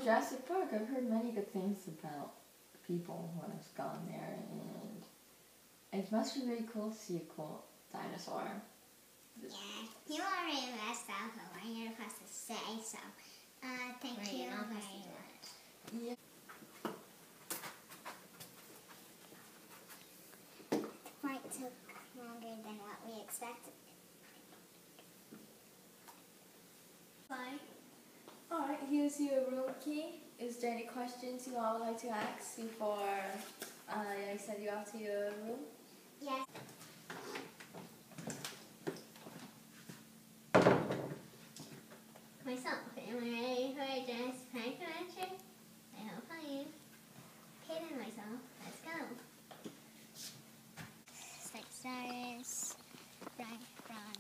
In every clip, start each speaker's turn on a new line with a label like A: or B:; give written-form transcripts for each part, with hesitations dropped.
A: Jurassic Park, I've heard many good things about people when I've gone there, and it must be really cool to see a cool dinosaur.
B: Yeah, you already messed up, but when you're supposed to say so. Thank you very much.
A: Yeah.
B: Flight took longer than what we expected.
C: Fine. Alright, here's your room key. Is there any questions you all would like to ask before I send you off to your room?
B: Yes. Myself, am I ready for a Jurassic Park adventure? I hope I am. Okay then, myself, let's go. Spinosaurus, Run.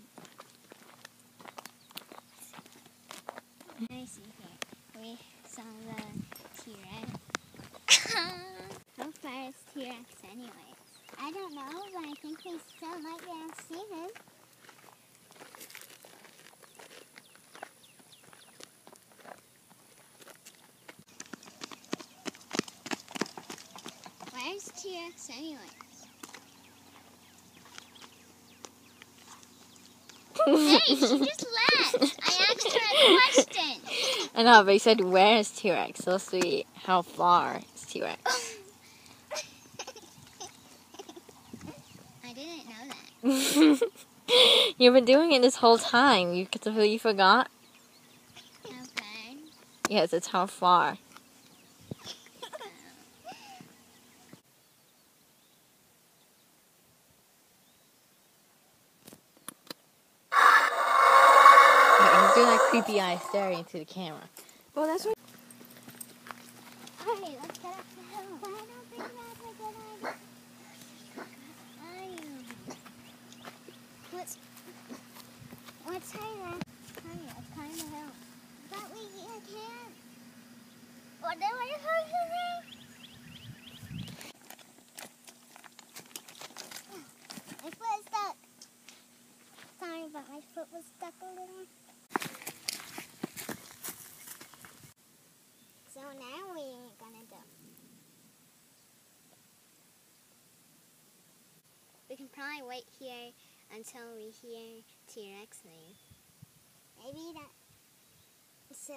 B: I see here. We saw the T-Rex. How far is T-Rex anyways? I don't know, but I think we still might be able to see him. Where's T-Rex anyways? Hey, she just left! I asked her a question!
D: I know, but you said where is T-Rex? So let's see how far is T-Rex.
B: I didn't know that.
D: You've been doing it this whole time. You completely forgot?
B: Okay.
D: Yes, it's how far. He's doing that creepy eye staring into the camera.
C: Well, that's what.
B: Alright, let's get up the hill. But I don't think that's a good idea. Let's hurry then. Hurry, let's climb the hill. But we can't. What do I hurt you? My foot is stuck. Sorry, but my foot was stuck a little. So now what are you gonna do? We can probably wait here until we hear T-Rex leave. Maybe that's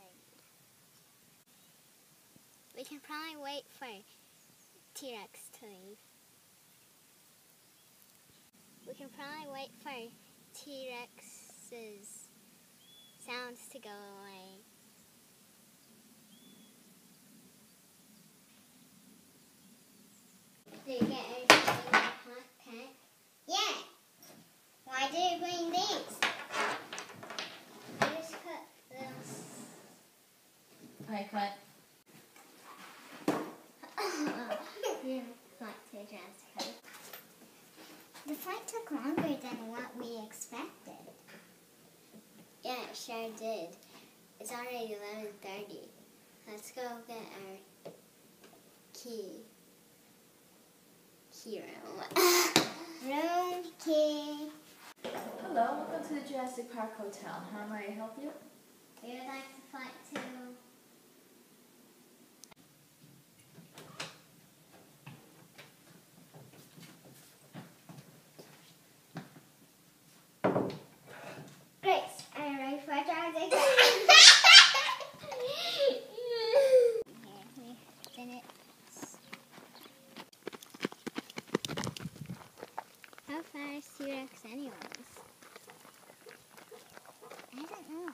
B: we can probably wait for T-Rex to leave. We can probably wait for T-Rex's sounds to go away. Did you get everything in the pack? Yeah. Why did you bring these? I just put those.
D: Alright, cut.
B: Yeah, flight to Jurassic Park. The flight took longer than what we expected. Yeah, it sure did. It's already 11:30. Let's go get our key. Room key.
C: Hello, welcome to the Jurassic Park Hotel. How may I help you?
B: We would like to fly to... Grace, are you ready for a Jurassic Park? Here, we did it. How far is T-Rex anyways? I don't know.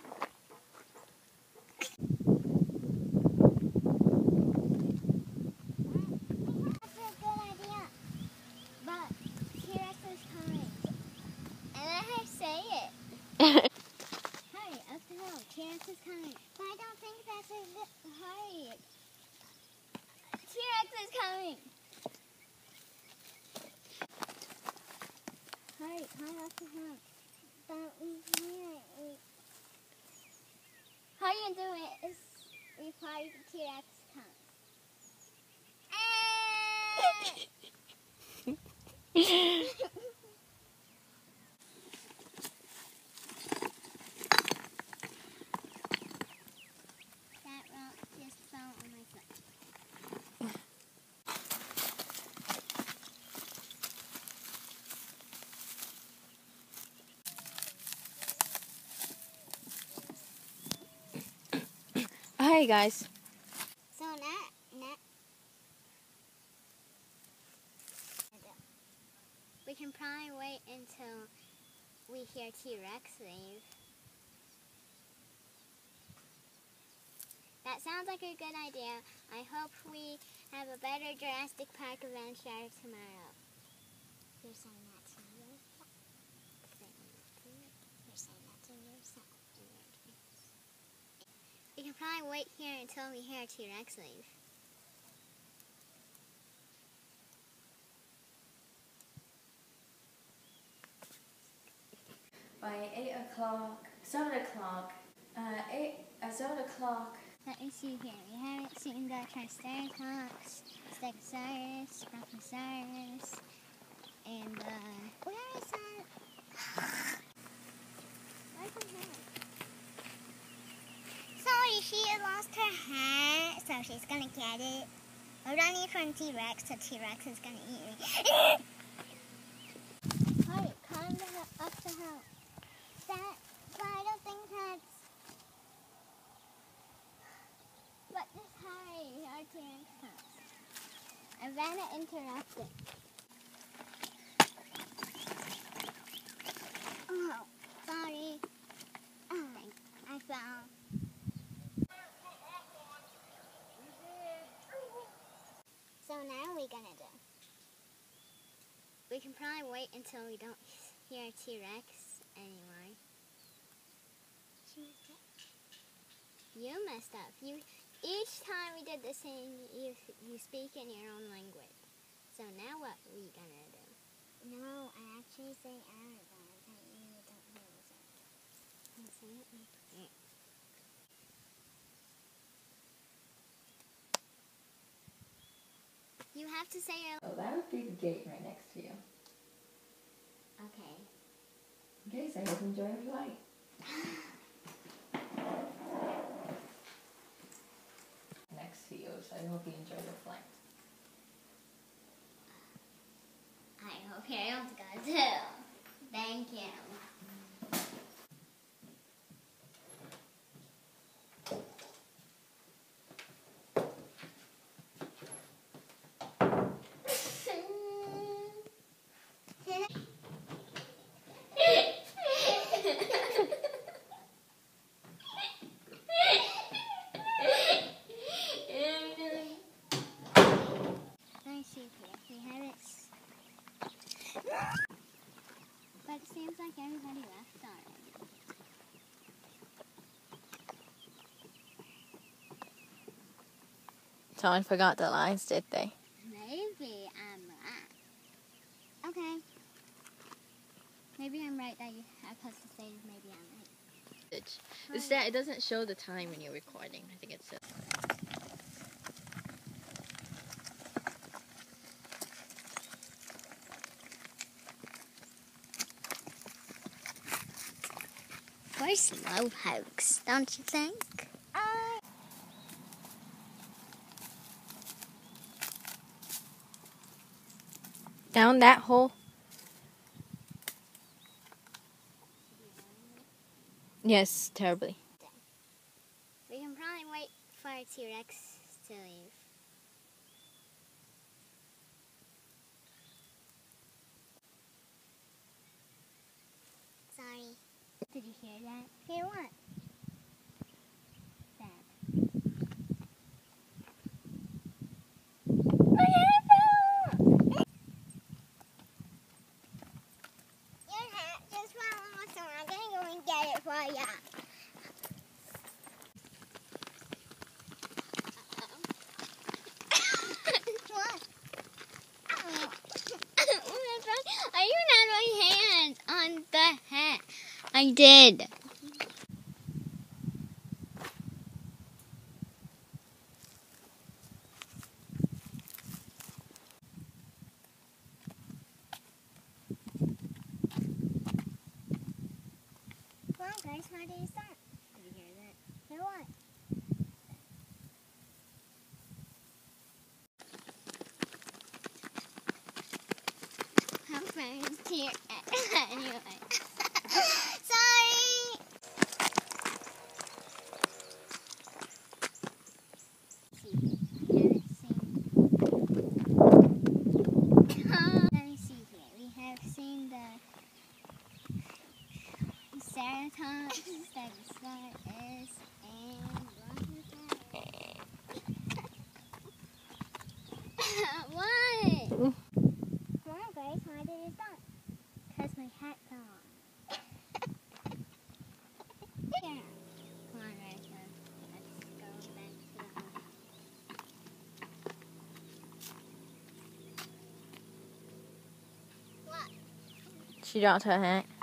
B: That's a good idea. But T-Rex is coming. And let her say it. Hurry, up the hill. T-Rex is coming. But I don't think that's a good... Hurry. T-Rex is coming. Hurry, climb up the hill. But how you do it is before the T-Rex comes. That rock just
D: Hi guys.
B: So now, we can probably wait until we hear T-Rex leave. That sounds like a good idea. I hope we have a better Jurassic Park adventure tomorrow. You're saying that to yourself. You're saying that to yourself. We can probably wait here until we hear T-Rex leave.
C: By 7 o'clock, 7 o'clock.
B: Let me see here. We haven't seen the Triceratops, Stegosaurus, Brontosaurus, and where is that? Where's her hat? Sorry, she had lost her hat, so she's gonna get it. We're running from T-Rex, so T-Rex is gonna eat me. Hurry, climb up the hill. But I don't think that's... But just hurry, our T-Rex comes. Ivana interrupted. Oh, sorry. Oh, I fell. So now what are we gonna do? We can probably wait until we don't hear T-Rex anymore. You messed up. Each time we did the same, you speak in your own language. So now what are we gonna do? No, I actually say Arabic, and you don't know it. You say it? You have to say it.
A: Oh, that would be the gate right next to you.
B: Okay.
A: Okay, so I hope you enjoy the flight. Next to you, so I hope you enjoy the flight.
B: I hope Ariel's gonna too. Thank you. But it seems like everybody left already.
D: Someone forgot the lines, did they?
B: Maybe I'm right. Okay. Maybe I'm right that you have supposed to say maybe I'm right.
D: It's that it doesn't show the time when you're recording. I think it's
B: We're slow pokes, don't you think?
D: down that hole. Yes, terribly.
B: We can probably wait for T-Rex to leave. Sorry. Did you hear that? Hear what? Your hat just fell off, so I'm gonna go and get it for ya. What? Are you not my hand on the hat?
D: I did.
B: Well, guys, how do you start? Did you hear that? Hear what? How friends here anyway. Sorry.
D: She dropped her hat.